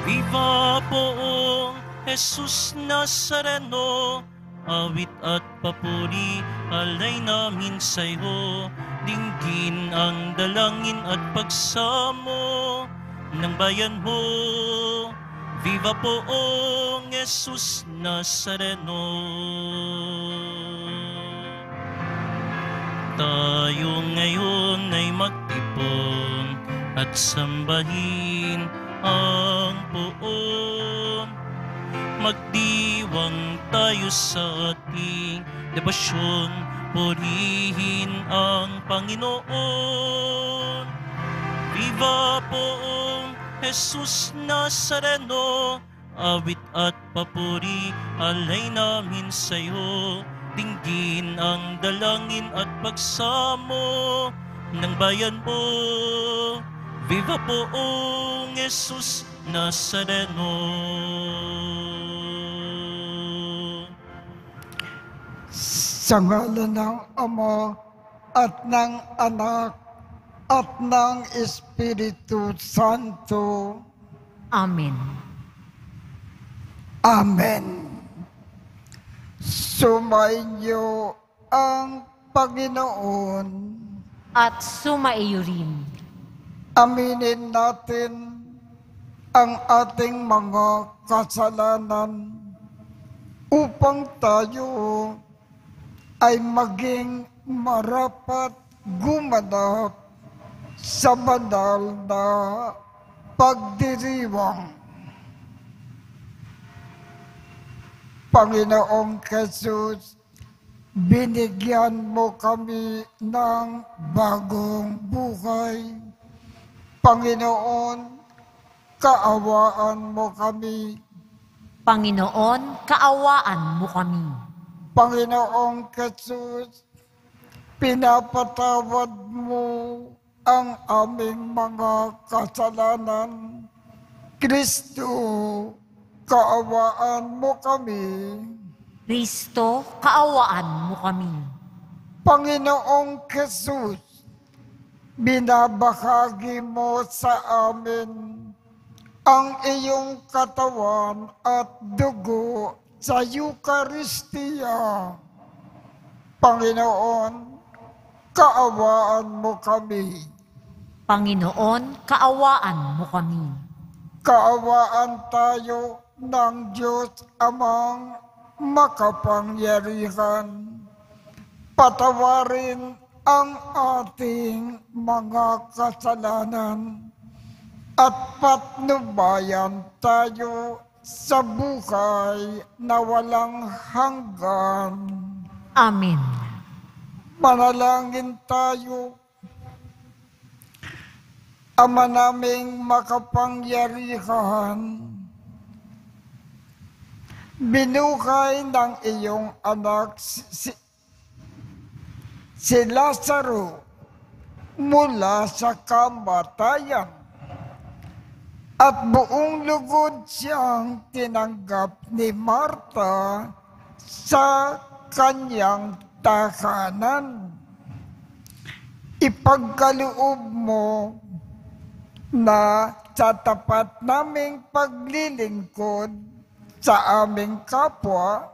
Viva poong Jesus Nazareno, awit at papuri, alay namin sa'yo. Dinggin ang dalangin at pagsamo ng bayan mo. Viva poong Jesus Nazareno. Tayo ngayon ay magtipon at sambahin ang poon. Magdiwang tayo sa ating debosyon, purihin ang Panginoon. Viva poong Jesus Nazareno, awit at papuri, alay namin sa'yo. Dinggin ang dalangin at pagsamo ng bayan mo. Viva poong Jesus Nazareno. Sa ngalan ng Ama at ng Anak at ng Espiritu Santo. Amen. Amen. Sumainyo ang Panginoon. At sumaiyo rin. Aminin natin ang ating mga kasalanan upang tayo ay maging marapat gumanap sa banal na pagdiriwang. Panginoong Jesus, binigyan mo kami ng bagong buhay. Panginoon, kaawaan mo kami. Panginoon, kaawaan mo kami. Panginoong Jesus, pinapatawad mo ang aming mga kasalanan. Kristo, kaawaan mo kami. Kristo, kaawaan mo kami. Panginoong Jesus, binabahagi mo sa amin ang iyong katawan at dugo sa Eucharistia. Panginoon, kaawaan mo kami. Panginoon, kaawaan mo kami. Kaawaan tayo ng Diyos Amang makapangyarihan. Patawarin ang ating mga kasalanan at patnubayan tayo sa buhay na walang hanggan. Amen. Manalangin tayo. Ama naming makapangyarihan, binuhay ng iyong anak si Lazaro mula sa kamatayan at buong lugod siyang tinanggap ni Marta sa kanyang tahanan. Ipagkaloob mo na sa tapat naming paglilingkod sa aming kapwa,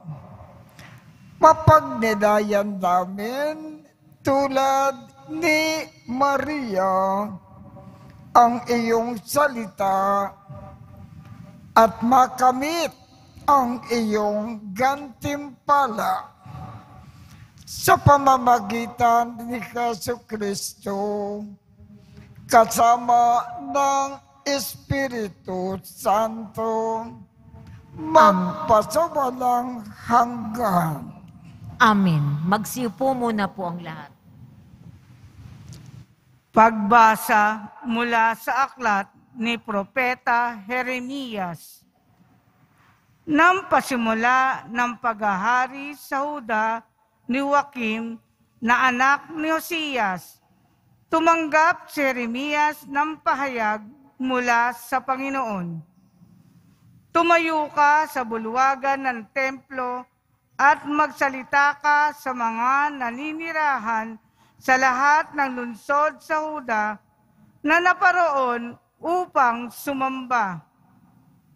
mapagnilayan namin tulad ni Maria ang iyong salita at makamit ang iyong gantimpala sa pamamagitan ni Jesucristo kasama ng Espiritu Santo magpasawalang hanggan. Amen. Magsiupo muna po ang lahat. Pagbasa mula sa aklat ni Propeta Jeremias. Nang pasimula ng paghahari sa Huda ni Joaquim na anak ni Josias, tumanggap si Jeremias ng pahayag mula sa Panginoon. Tumayo ka sa bulwagan ng templo at magsalita ka sa mga naninirahan sa lahat ng lungsod sa Huda na naparoon upang sumamba.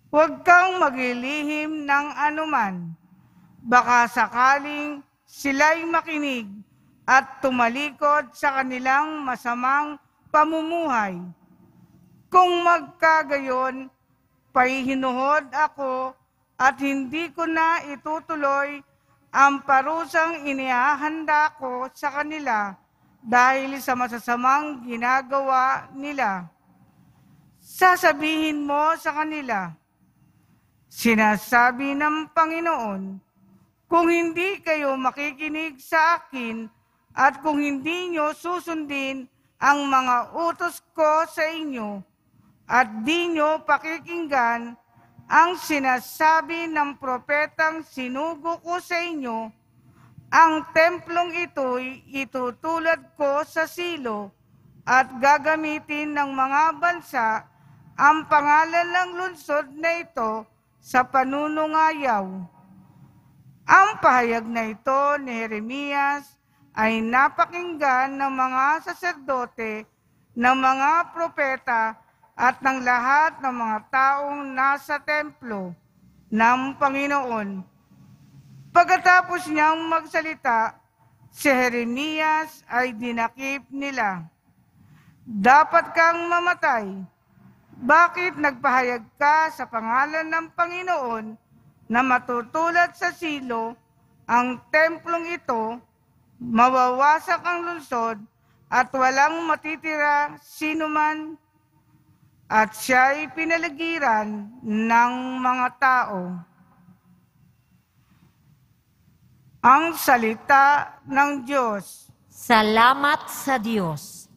Huwag kang maglilihim ng anuman. Baka sakaling sila'y makinig at tumalikod sa kanilang masamang pamumuhay. Kung magkagayon, pahihinuhod ako at hindi ko na itutuloy ang parusang inihahanda ko sa kanila dahil sa masasamang ginagawa nila. Sasabihin mo sa kanila, sinasabi ng Panginoon, kung hindi kayo makikinig sa akin at kung hindi nyo susundin ang mga utos ko sa inyo at di nyo pakikinggan ang sinasabi ng propetang sinugo ko sa inyo, ang templong ito'y itutulad ko sa silo at gagamitin ng mga bansa ang pangalan ng lungsod na ito sa panunungayaw. Ang pahayag na ito ni Jeremias ay napakinggan ng mga saserdote, ng mga propeta, at ng lahat ng mga taong nasa templo ng Panginoon. Pagkatapos niyang magsalita, si Jeremias ay dinakip nila. Dapat kang mamatay. Bakit nagpahayag ka sa pangalan ng Panginoon na matutulad sa silo ang templong ito, mawawasak ang lungsod at walang matitira sinuman, at siya'y pinaligiran ng mga tao. Ang salita ng Diyos. Salamat sa Diyos.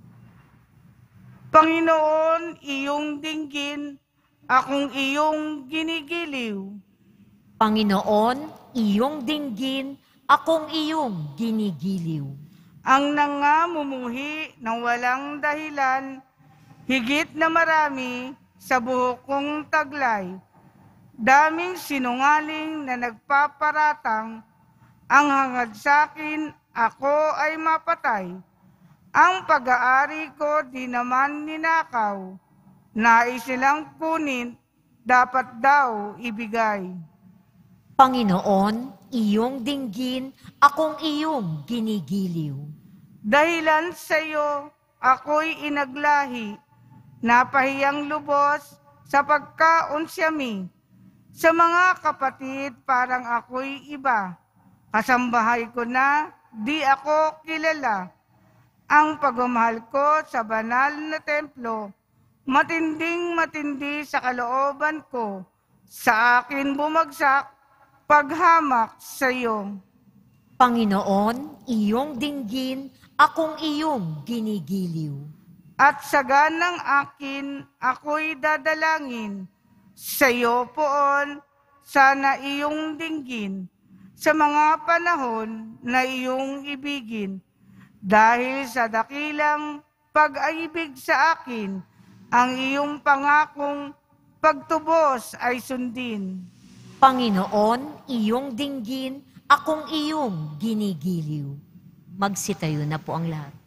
Panginoon, iyong dinggin, akong iyong ginigiliw. Panginoon, iyong dinggin, akong iyong ginigiliw. Ang nangamumuhi ng walang dahilan, higit na marami sa buhok kong taglay. Daming sinungaling na nagpaparatang, ang hangad sa akin, ako ay mapatay. Ang pag-aari ko di naman ninakaw, nais nilang kunin, dapat daw ibigay. Panginoon, iyong dinggin, akong iyong ginigiliw. Dahilan sa iyo, ako'y inaglahi, napahiyang lubos sa pagkaunsyami. Sa mga kapatid, parang ako'y iba. Kasambahay ko na, di ako kilala. Ang pagmamahal ko sa banal na templo, matinding matindi sa kalooban ko. Sa akin bumagsak, paghamak sa iyo. Panginoon, iyong dinggin, akong iyong ginigiliw. At sa ganang akin, ako'y dadalangin. Sa iyo poon, sana iyong dinggin sa mga panahon na iyong ibigin. Dahil sa dakilang pag-aibig sa akin, ang iyong pangakong pagtubos ay sundin. Panginoon, iyong dinggin, akong iyong ginigiliw. Magsitayo na po ang lahat.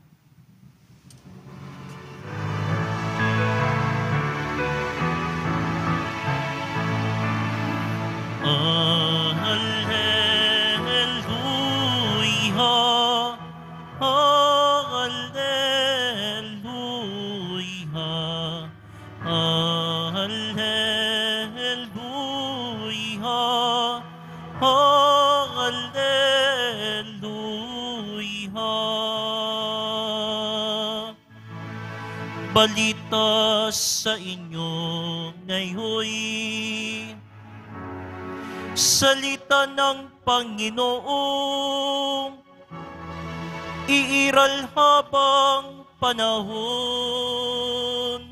Alleluia, alleluia, alleluia, alleluia. Balita sa inyo ngayon, salita ng Panginoon, iiral habang panahon.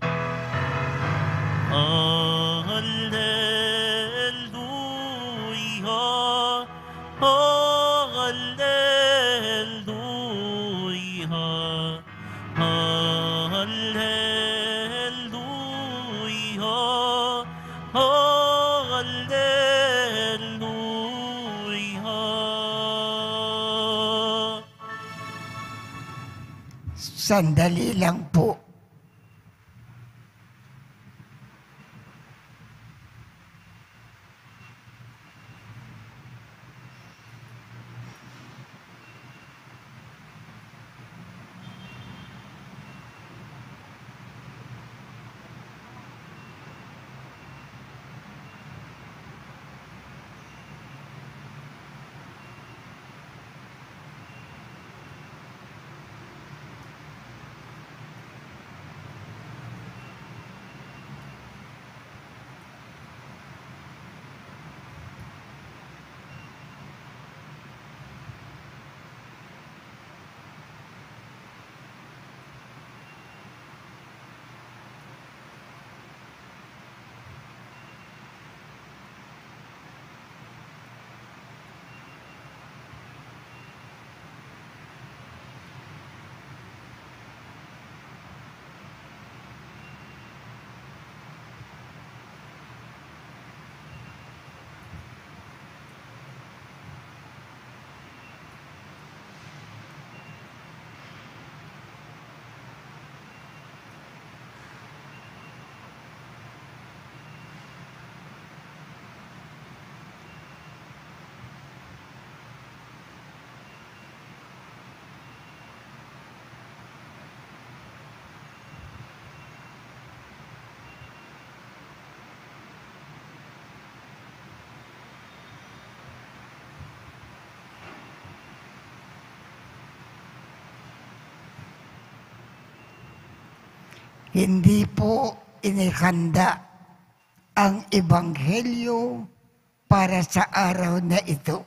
Alleluia, alleluia, alleluia, alleluia. Sandali lang po. Hindi po inikanda ang Ebanghelyo para sa araw na ito.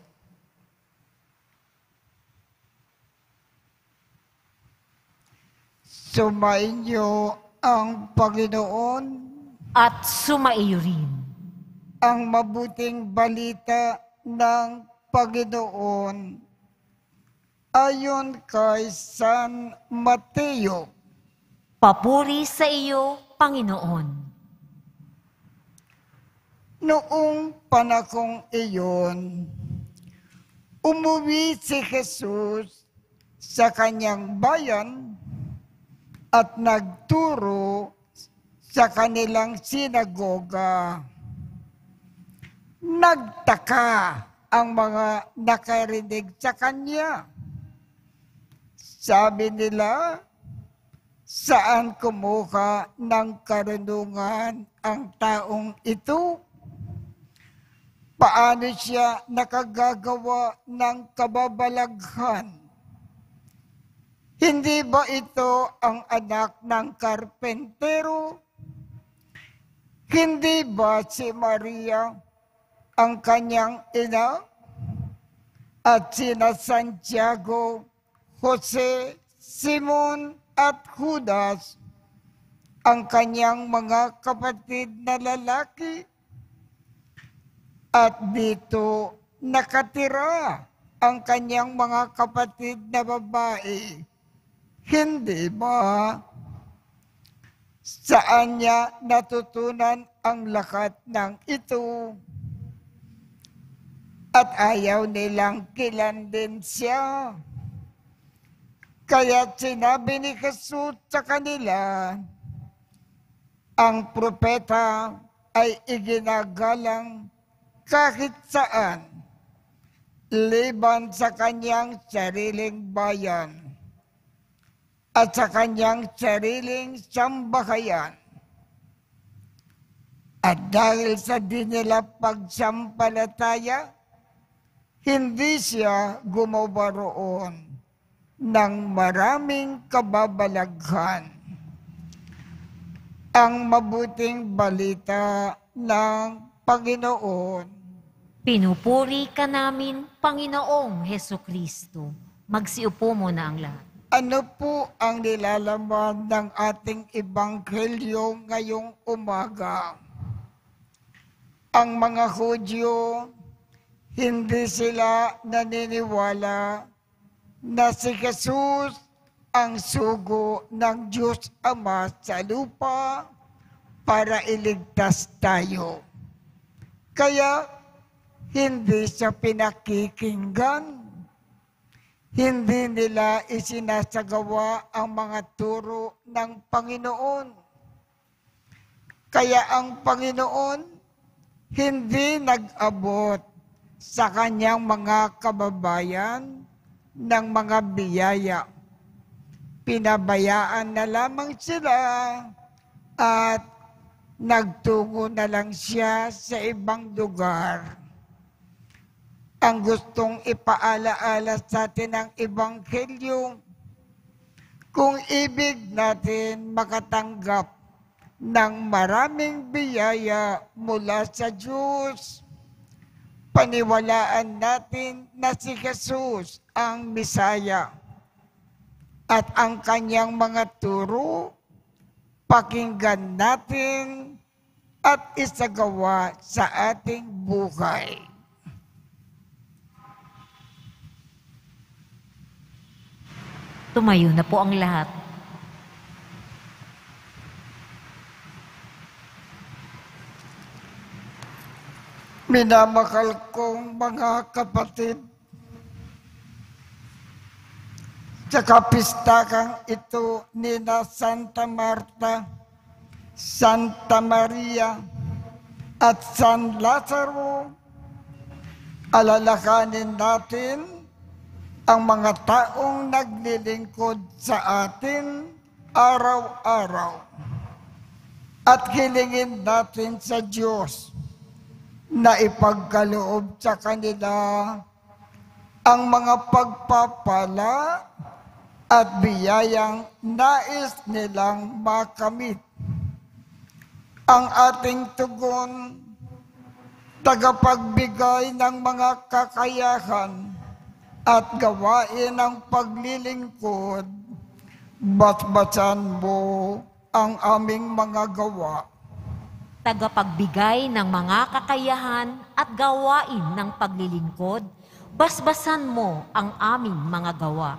Sumainyo ang Panginoon, At sumaiyo rin. ang mabuting balita ng Panginoon ayon kay San Mateo. Papuri sa iyo, Panginoon. Noong panahong iyon, umuwi si Jesus sa kanyang bayan at nagturo sa kanilang sinagoga. Nagtaka ang mga nakarinig sa kanya. Sabi nila, saan kumuha ng karunungan ang taong ito? Paano siya nakagagawa ng kababalaghan? Hindi ba ito ang anak ng karpentero? Hindi ba si Maria ang kanyang ina? At sina Santiago, Jose, Simon at Judas ang kanyang mga kapatid na lalaki? At dito nakatira ang kanyang mga kapatid na babae. Hindi ba? Saan niya natutunan ang lahat ng ito? At ayaw nilang kilandin siya. Kaya sinabi ni Jesus sa kanila, ang propeta ay iginagalang kahit saan, liban sa kanyang sariling bayan at sa kanyang sariling sambahayan. At dahil sa di nila pagsampalataya, hindi siya gumawa roon ng maraming kababalaghan. Ang mabuting balita ng Panginoon. Pinupuri ka namin, Panginoong Hesukristo. Magsiupo muna ang lahat. Ano po ang nilalaman ng ating Ebanghelyo ngayong umaga? Ang mga Hudyo, hindi sila naniniwala na si Jesus ang sugo ng Diyos Ama sa lupa para iligtas tayo. Kaya hindi siya pinakikinggan. Hindi nila isinasagawa ang mga turo ng Panginoon. Kaya ang Panginoon hindi nag-abot sa kanyang mga kababayan ng mga biyaya. Pinabayaan na lamang sila at nagtungo na lang siya sa ibang lugar. Ang gustong ipaalaala sa atin ng Ebanghelyo, kung ibig natin makatanggap ng maraming biyaya mula sa Diyos, paniwalaan natin na si Jesus ang Misaya at ang kanyang mga turo, pakinggan natin at isagawa sa ating buhay. Tumayo na po ang lahat. Minamahal kong mga kapatid, sa kapistakang ito ni na Santa Marta, Santa Maria, at San Lazaro, alalakanin natin ang mga taong naglilingkod sa atin araw-araw. At hilingin natin sa Diyos na ipagkaloob sa kanila ang mga pagpapala at biyayang nais nilang makamit. Ang ating tugon, tagapagbigay ng mga kakayahan at gawain ng paglilingkod, basbasan mo ang aming mga gawa. Tagapagbigay ng mga kakayahan at gawain ng paglilingkod, basbasan mo ang aming mga gawa.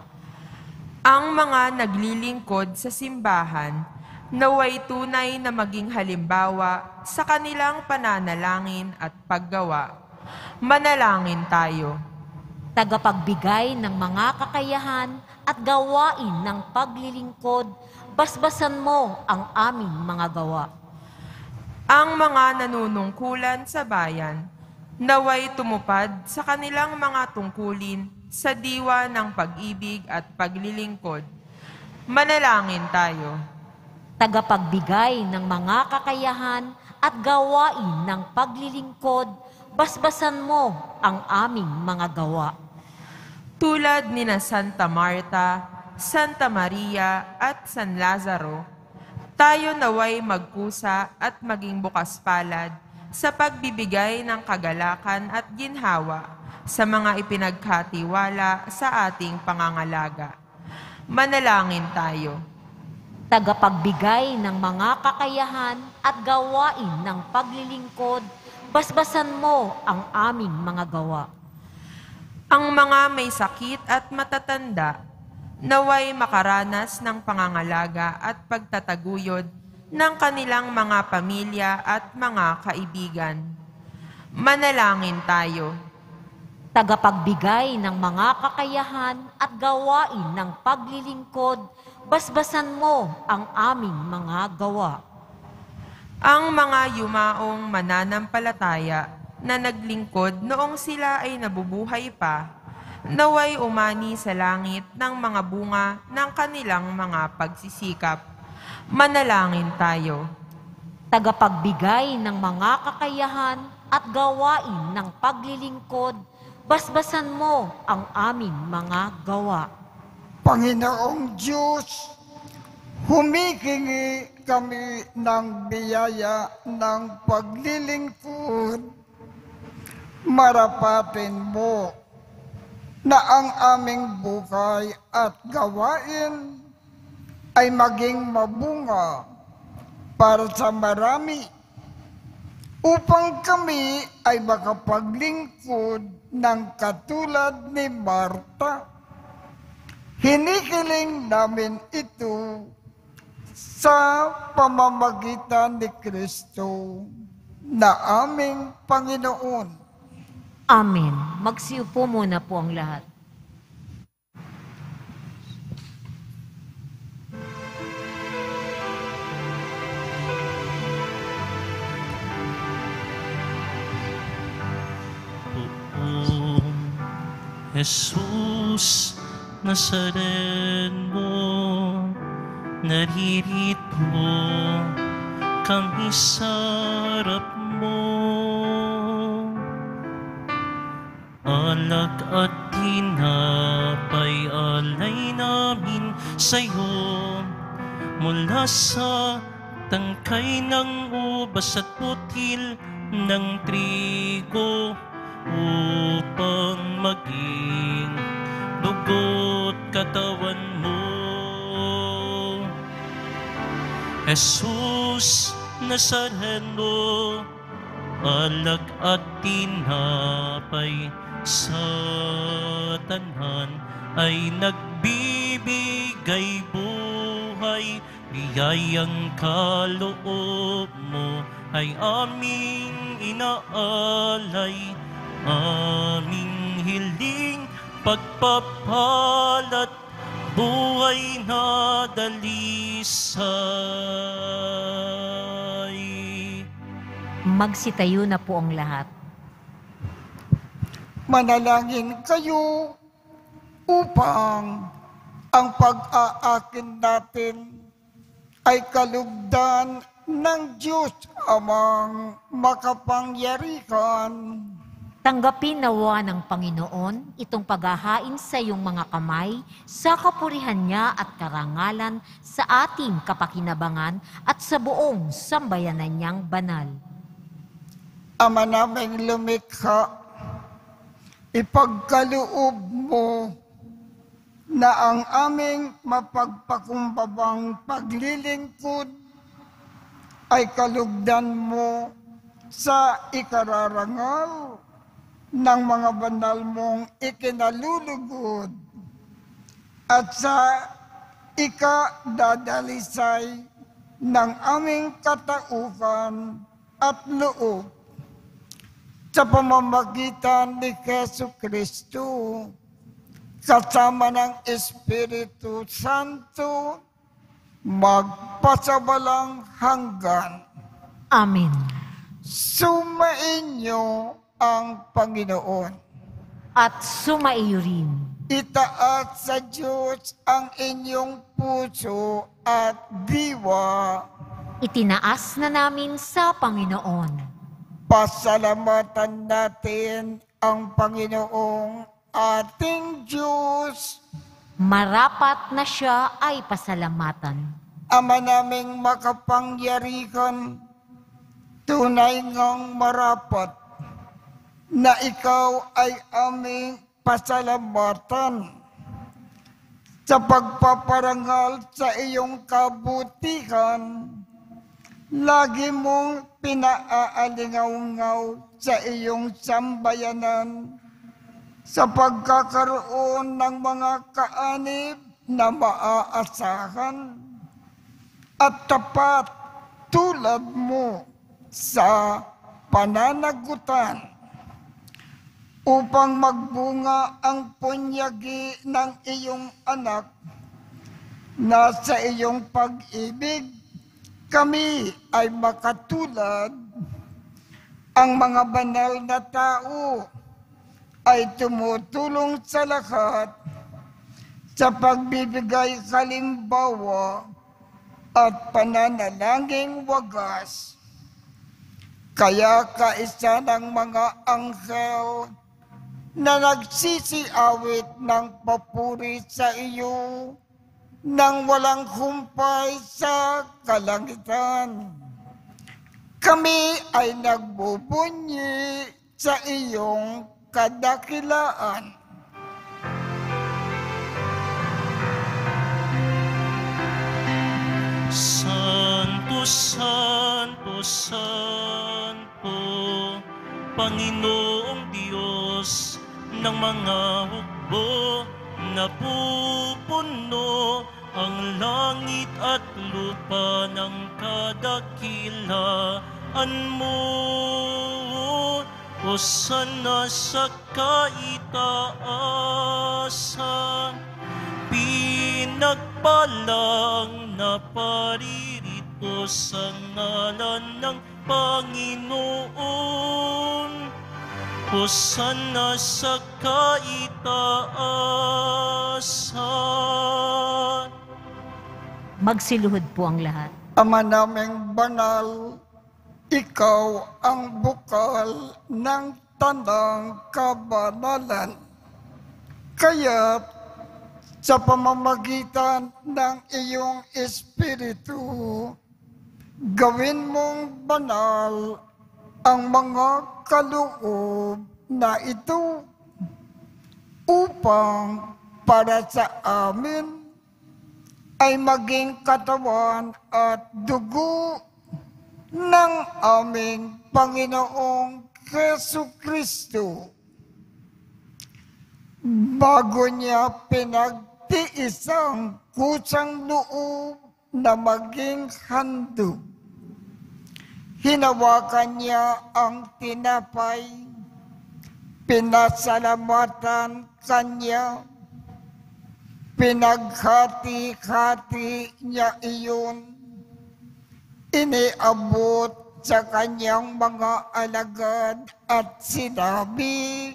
Ang mga naglilingkod sa simbahan, naway tunay na maging halimbawa sa kanilang pananalangin at paggawa. Manalangin tayo. Tagapagbigay ng mga kakayahan at gawain ng paglilingkod, basbasan mo ang aming mga gawa. Ang mga nanunungkulan sa bayan, naway tumupad sa kanilang mga tungkulin sa diwa ng pag-ibig at paglilingkod. Manalangin tayo. Tagapagbigay ng mga kakayahan at gawain ng paglilingkod, basbasan mo ang aming mga gawa. Tulad ni na Santa Marta, Santa Maria at San Lazaro, tayo naway magkusa at maging bukas palad sa pagbibigay ng kagalakan at ginhawa sa mga ipinagkatiwala sa ating pangangalaga. Manalangin tayo. Tagapagbigay ng mga kakayahan at gawain ng paglilingkod, basbasan mo ang aming mga gawa. Ang mga may sakit at matatanda, naway makaranas ng pangangalaga at pagtataguyod ng kanilang mga pamilya at mga kaibigan. Manalangin tayo. Tagapagbigay ng mga kakayahan at gawain ng paglilingkod, basbasan mo ang aming mga gawa. Ang mga yumaong mananampalataya na naglingkod noong sila ay nabubuhay pa, naway umani sa langit ng mga bunga ng kanilang mga pagsisikap. Manalangin tayo. Tagapagbigay ng mga kakayahan at gawain ng paglilingkod, basbasan mo ang aming mga gawa. Panginoong Diyos, humihingi kami ng biyaya ng paglilingkod. Marapatin mo na ang aming buhay at gawain ay maging mabunga para sa marami, upang kami ay makapaglingkod ng katulad ni Marta. Hinihiling namin ito sa pamamagitan ni Kristo na aming Panginoon. Amen. Magsiupo muna po ang lahat. Poong Jesus Nazareno, naririto kami sa harap mo. Alak at tinapay alay namin sa'yo, mula sa tangkay ng ubas at putil ng trigo, upang maging dugo't katawan mo. Jesus Nazareno, alak at tinapay sa tanan ay nagbibigay buhay. Biyayang kaloob mo ay aming inaalay, aming hiling pagpapalat, buhay na dalisay. Magsitayo na po ang lahat. Manalangin kayo upang ang pag-aakin natin ay kalugdan ng Diyos Amang makapangyarihan. Tanggapin nawa ng Panginoon itong paghahain sa iyong mga kamay sa kapurihan niya at karangalan sa ating kapakinabangan at sa buong sambayanan niyang banal. Ama naming lumikha, ipagkaloob mo na ang aming mapagpakumbabang paglilingkod ay kalugdan mo sa ikararangal ng mga banal mong ikinalulugod at sa ikadadalisay ng aming katauhan at loob sa pamamagitan ni Jesucristo kasama ng Espiritu Santo magpasawalang hanggan. Amen. Sumainyo ang Panginoon. At sumaiyo rin. Itaas sa Diyos ang inyong puso at diwa. Itinaas na namin sa Panginoon. Pasalamatan natin ang Panginoong ating Diyos. Marapat na siya ay pasalamatan. Ama naming makapangyarihan, tunay ngang marapat na ikaw ay aming pasalamatan sa pagpaparangal sa iyong kabutihan. Lagi mong pinaalingaw-ngaw sa iyong sambayanan sa pagkakaroon ng mga kaanib na maaasahan at tapat tulad mo sa pananagutan upang magbunga ang punyagi ng iyong anak na sa iyong pag-ibig kami ay makatulad. Ang mga banal na tao ay tumutulong sa lahat sa pagbibigay halimbawa at pananalangin wagas. Kaya kaisa ng mga anghel na nagsisiawit ng papuri sa iyo nang walang humpay sa kalangitan. Kami ay nagbubunyi sa iyong kadakilaan. Santo, Santo, Santo, Panginoong Diyos ng mga hukbo, napupuno ang langit at lupa ng kadakilaan mo. Hosana sa kaitaasan, pinagpalang na paririto sa ngalan ng Panginoon. Hosana sa kaitaasan. Magsiluhod po ang lahat. Ama naming banal, ikaw ang bukal ng tanang kabanalan. Kaya sa pamamagitan ng iyong Espiritu, gawin mong banal ang mga kaloob na ito upang para sa amin ay maging katawan at dugo ng aming Panginoong Jesucristo. Bago niya pinagtiis ang kusang loob na maging handog, hinawakan niya ang tinapay, pinasalamatan kanya, pinaghati-hati niya iyon, iniabot sa kanyang mga alagad at sinabi,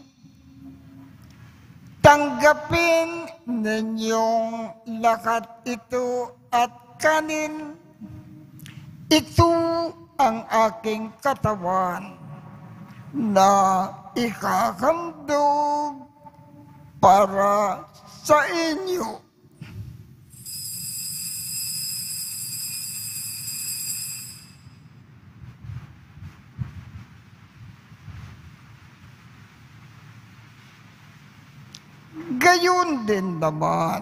tanggapin ninyong lahat ito at kanin. Ito ang aking katawan na ikakandog para sa inyo. Gayon din naman,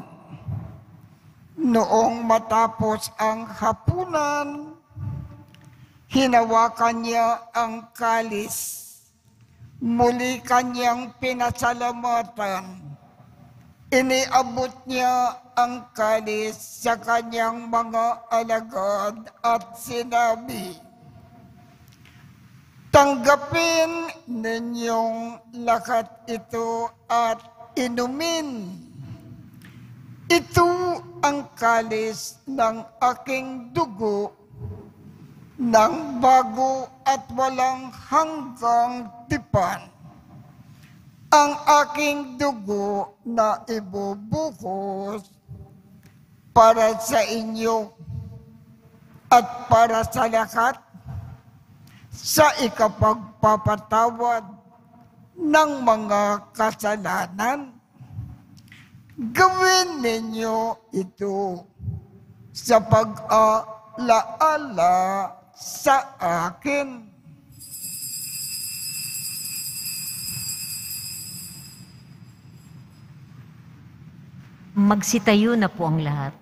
noong matapos ang hapunan, hinawakan niya ang kalis. Muli kanyang pinasalamatan. Iniabot niya ang kalis sa kanyang mga alagad at sinabi, "Tanggapin ninyong lahat ito at inumin. Ito ang kalis ng aking dugo ng bago at walang hanggang tipan. Ang aking dugo na ibubuhos para sa inyo at para sa lahat sa ikapagpapatawad ng mga kasalanan. Gawin ninyo ito sa pag-alaala sa akin." Magsitayo na po ang lahat.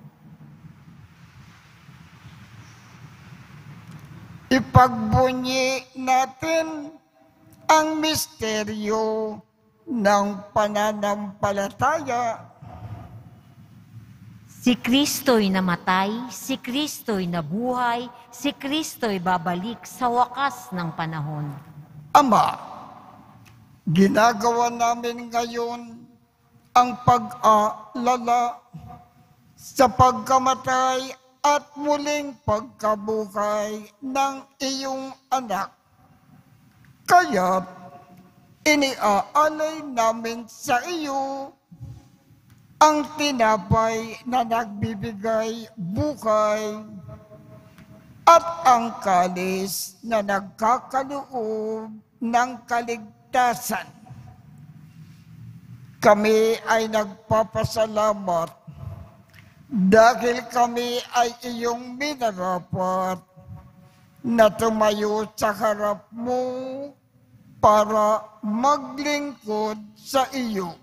Ipagbunyi natin ang misteryo ng pananampalataya. Si Kristo'y namatay, si Kristo'y nabuhay, si Kristo'y babalik sa wakas ng panahon. Ama, ginagawa namin ngayon ang pag-alala sa pagkamatay at muling pagkabuhay ng iyong anak. Kaya't iniaalay namin sa iyo ang tinapay na nagbibigay buhay at ang kalis na nagkakaloob ng kaligtasan. Kami ay nagpapasalamat dahil kami ay iyong minarapat na tumayo sa harap mo para maglingkod sa iyo.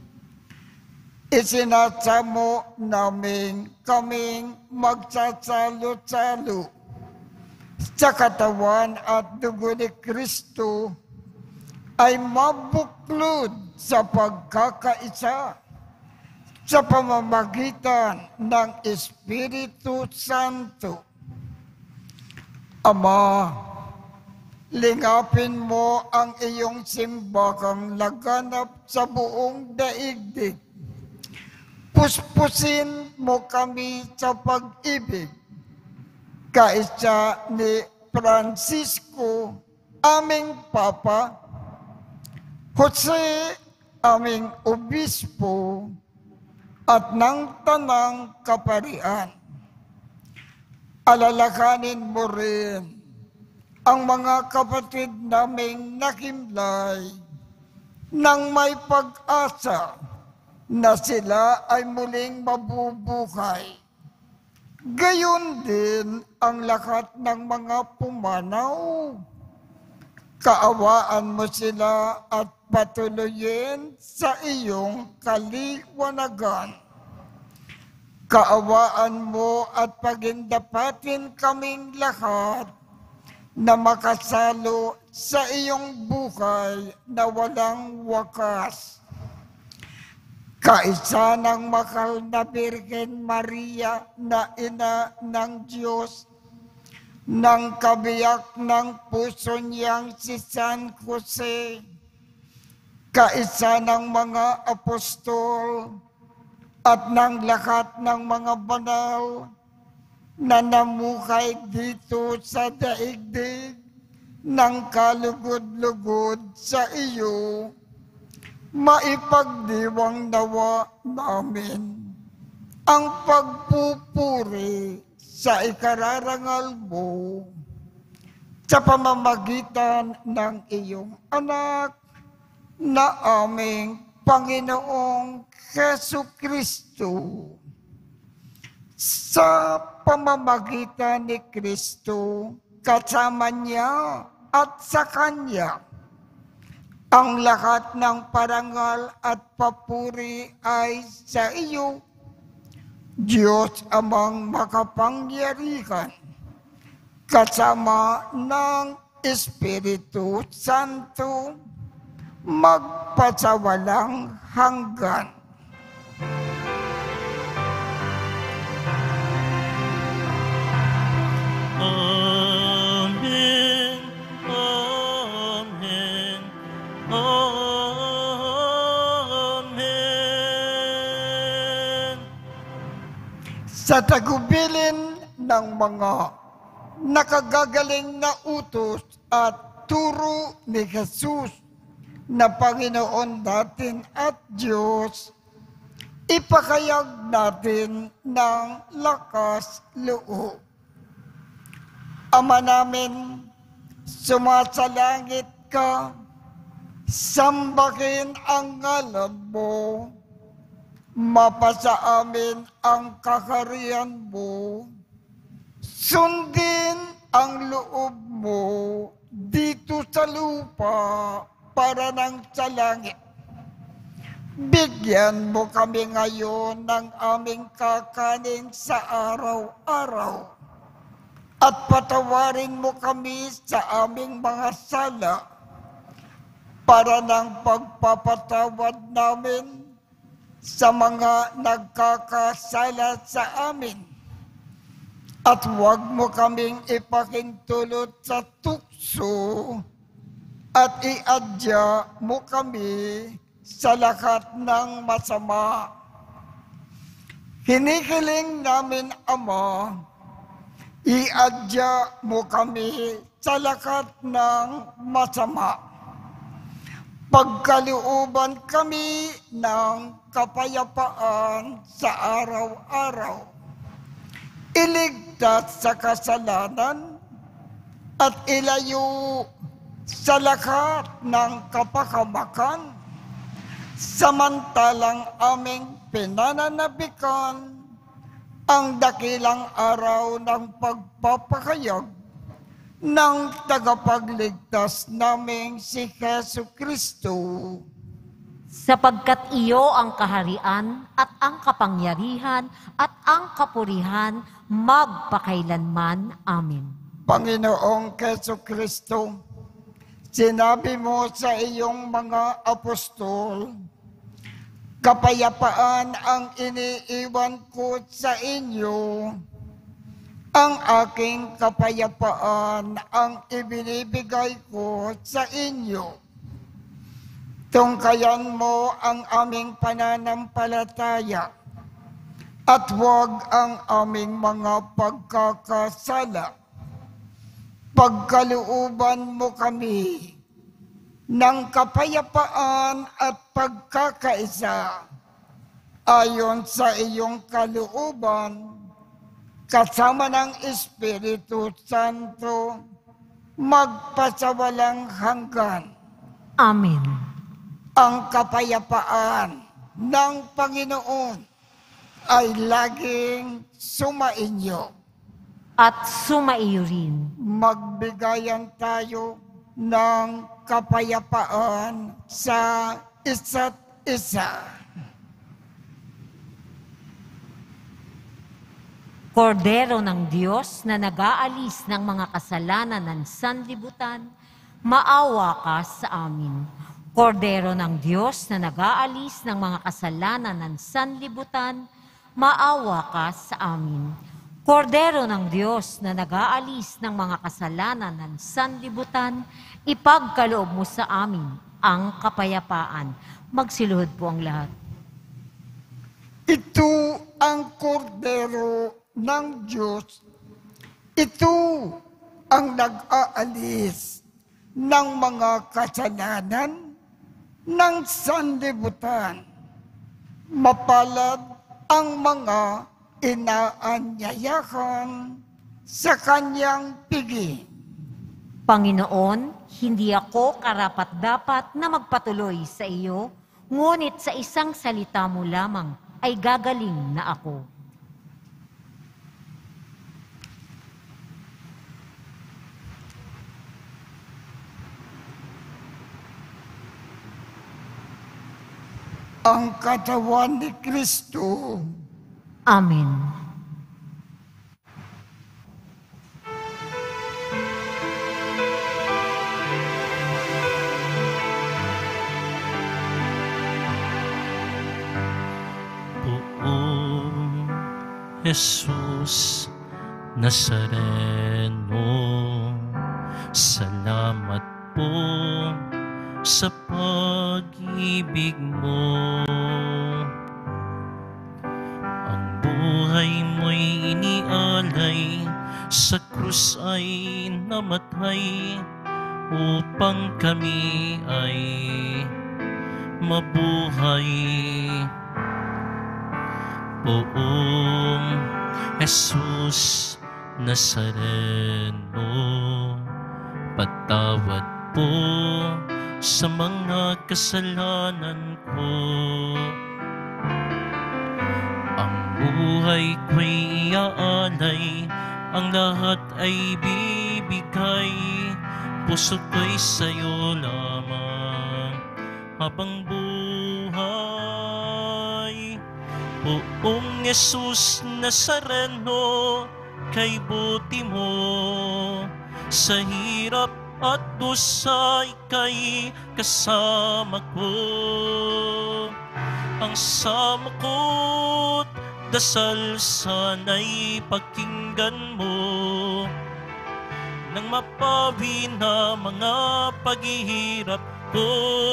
Isinasamo namin kaming magsasalo-salo sa katawan at dugo ni Kristo ay mabuklod sa pagkakaisa sa pamamagitan ng Espiritu Santo. Ama, lingapin mo ang iyong simbahang laganap sa buong daigdig. Puspusin mo kami sa pag-ibig, kaisa ni Francisco, aming Papa, Jose, aming Obispo, at ng Tanang Kaparian. Alalahanin mo rin ang mga kapatid naming nakimlay nang may pag-asa na sila ay muling mabubuhay. Gayon din ang lahat ng mga pumanaw. Kaawaan mo sila at patuloyin sa iyong kaliwanagan. Kaawaan mo at pagindapatin kaming lahat na makasalo sa iyong buhay na walang wakas. Kaisa ng mahal na Birhen Maria na ina ng Diyos, ng kabiyak ng puso niyang si San Jose, kaisa ng mga apostol at ng lahat ng mga banal na namuhay dito sa daigdig ng kalugod-lugod sa iyo, maipagdiwang nawa namin ang pagpupuri sa ikararangal mo sa pamamagitan ng iyong anak na aming Panginoong Jesucristo. Sa pamamagitan ni Kristo, kasama niya at sa Kanya, ang lahat ng parangal at papuri ay sa iyo, Diyos amang makapangyarihan, kasama ng Espiritu Santo, magpasawalang hanggan. Amen. Amen. Amen. Sa tagubilin ng mga nakagagaling na utos at turo ni Jesus na Panginoon natin at Diyos, ipakayag natin ng lakas loob. Ama namin, sumasalangit ka, sambahin ang ngalan mo, mapasa amin ang kaharian mo, sundin ang loob mo dito sa lupa para ng sa langit. Bigyan mo kami ngayon ng aming kakanin sa araw-araw at patawarin mo kami sa aming mga sala para ng pagpapatawad namin sa mga nagkakasala sa amin. At huwag mo kaming ipakintulot sa tukso at iadya mo kami sa lahat ng masama. Hinihiling namin, Ama, iadya mo kami sa lahat ng masama. Pagkalooban kami ng kapayapaan sa araw-araw. Iligtas sa kasalanan at ilayo sa lahat ng kapahamakan, samantalang aming pinananabikan ang dakilang araw ng pagpapahayag ng tagapagligtas naming si Jesucristo. Sapagkat iyo ang kaharian at ang kapangyarihan at ang kapurihan magpakailanman. Amen. Panginoong Jesucristo, sinabi mo sa iyong mga apostol, kapayapaan ang iniiwan ko sa inyo, ang aking kapayapaan ang ibinibigay ko sa inyo. Tungkayan mo ang aming pananampalataya at huwag ang aming mga pagkakasala. Pagkalooban mo kami ng kapayapaan at pagkakaisa ayon sa iyong kalooban, kasama ng Espiritu Santo, magpasawalang hanggan. Amen. Ang kapayapaan ng Panginoon ay laging sumainyo. At sumaiyo rin. Magbigayan tayo ng kapayapaan sa isa't isa. Kordero ng Diyos na nag-aalis ng mga kasalanan ng sanlibutan, maawa ka sa amin. Kordero ng Diyos na nag-aalis ng mga kasalanan ng sanlibutan, maawa ka sa amin. Kordero ng Diyos na nag-aalis ng mga kasalanan ng sanlibutan, ipagkaloob mo sa amin ang kapayapaan. Magsiluhod po ang lahat. Ito ang kordero ng Diyos. Ito ang nag-aalis ng mga kasalanan ng sanlibutan. Mapalad ang mga inaanyayahan sa kanyang piging. Panginoon, hindi ako karapat-dapat na magpatuloy sa iyo, ngunit sa isang salita mo lamang ay gagaling na ako. Ang katawan ni Kristo. Amen. Poong Jesus Nazareno, salamat po sa pag-ibig mo. Ang buhay mo'y inialay, sa krus ay namatay, upang kami ay mabuhay. Poong Jesus Nazareno, patawad po sa mga kasalanan ko. Ang buhay ko'y iaalay, ang lahat ay bibigay, puso ko'y sa'yo lamang habang buhay. Poong Jesus Nazareno, kay buti mo sa hirap at dusa ika'y kasama ko. Ang sama ko't dasal sana'y pakinggan mo, nang mapawi na mga paghihirap ko.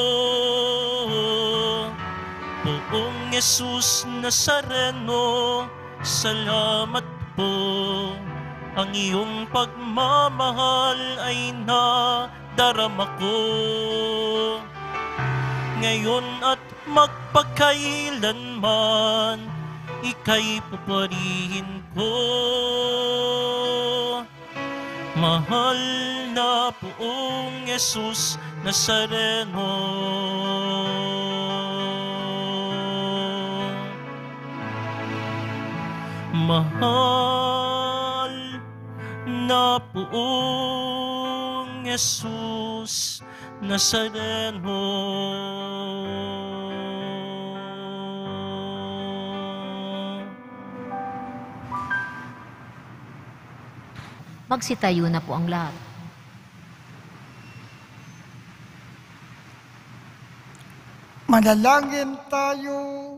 Poong Jesus Nazareno, salamat po. Ang iyong pagmamahal ay nadarama ko. Ngayon at magpakailanman, ika'y pupurihin ko. Mahal na Poong Jesus Nazareno, mahal na Poong Jesus Nazareno. Magsitayo na po ang lahat. Manalangin tayo.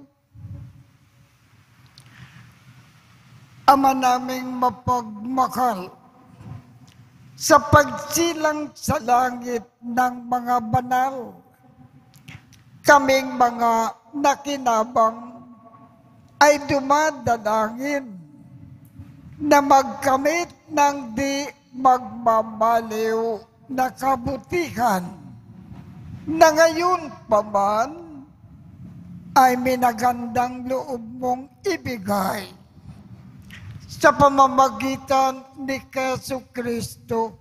Ama naming mapagmahal, sa pagsilang sa langit ng mga banal, kaming mga nakinabang ay dumadalangin na magkamit ng di magmamaliw na kabutihan na ngayon pa man ay minagandang loob mong ibigay sa pamamagitan ni Jesucristo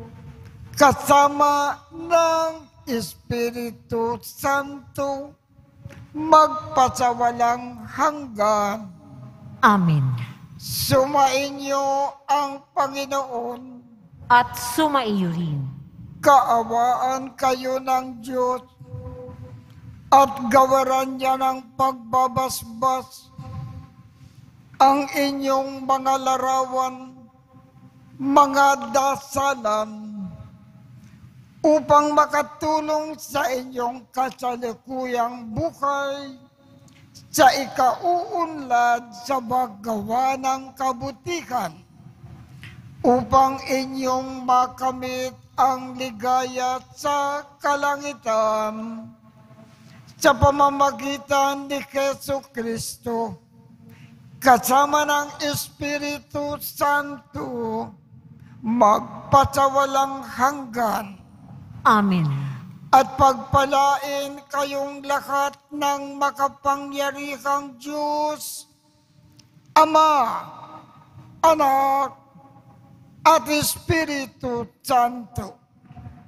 kasama ng Espiritu Santo magpasawalang hanggan. Amen. Sumainyo ang Panginoon. At sumaiyo rin. Kaawaan kayo ng Diyos at gawaran niya ng pagbabasbas ang inyong mga larawan, mga dasalan, upang makatulong sa inyong kasalukuyang buhay sa ikauunlad sa paggawa ng kabutihan, upang inyong makamit ang ligaya sa kalangitan sa pamamagitan ni Jesucristo, kasama ng Espiritu Santo, magpasawalang hanggan. Amen. At pagpalain kayong lahat ng makapangyarihang Diyos, Ama, Anak, at Espiritu Santo.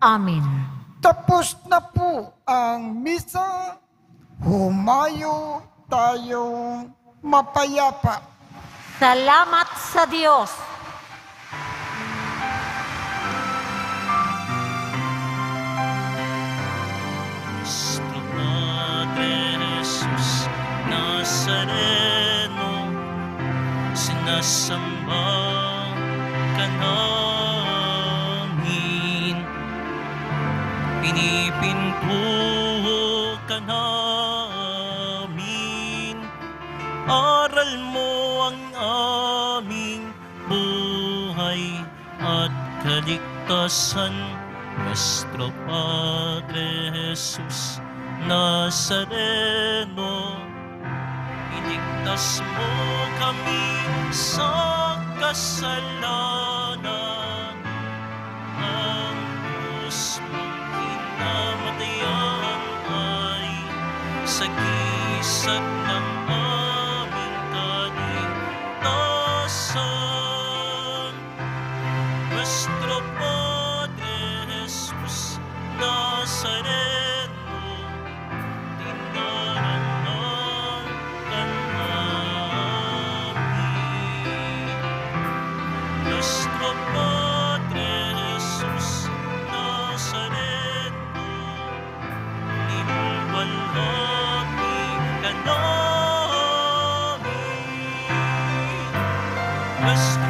Amen. Tapos na po ang misa. Humayo tayong mapayapa. Salamat sa Diyos. Nuestro Padre Jesus Nazareno, sinasamba ka namin, pinipinto ka namin, aral mo ang aming buhay at kaligtasan. Nuestro Padre Jesus Nazareno, iligtas mo kami sa kasalanan. Ang Diyos mong kinamatayan ay sagisag ng aming kaligtasan. Nuestro Padre Jesus Nazareno, tinaranan ka namin. Nuestro Padre Jesus Nazareno, niwalhati ka namin. Nuestro